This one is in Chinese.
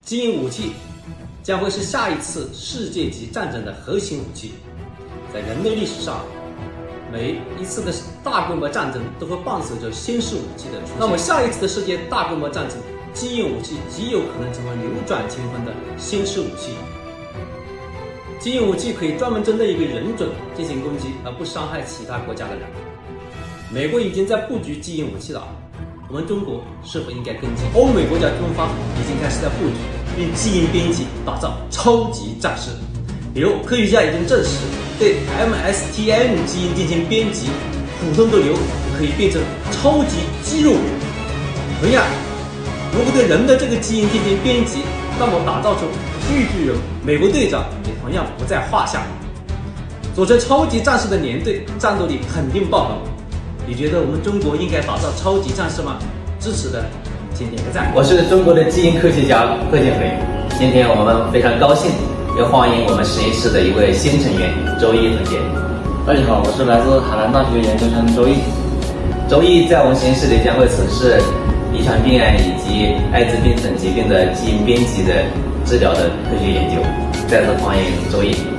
基因武器将会是下一次世界级战争的核心武器。在人类历史上，每一次的大规模战争都会伴随着新式武器的出现。那么下一次的世界大规模战争，基因武器极有可能成为扭转乾坤的新式武器。基因武器可以专门针对一个人种进行攻击，而不伤害其他国家的人。美国已经在布局基因武器了，我们中国是否应该跟进？欧美国家军方已经开始在布局，用基因编辑打造超级战士。比如，科学家已经证实，对 MSTN 基因进行编辑，普通的牛可以变成超级肌肉牛。同样，如果对人的这个基因进行编辑，那么打造出绿巨人、美国队长也同样不在话下。组成超级战士的连队，战斗力肯定爆棚。你觉得我们中国应该打造超级战士吗？支持的请点个赞。 我是中国的基因科学家贺建飞，今天我们非常高兴，要欢迎我们实验室的一位新成员周毅同学。 大家好，我是来自海南大学研究生周毅。 周毅在我们实验室里将会从事遗传病案以及艾滋病等疾病的基因编辑的治疗的科学研究。再次欢迎周毅。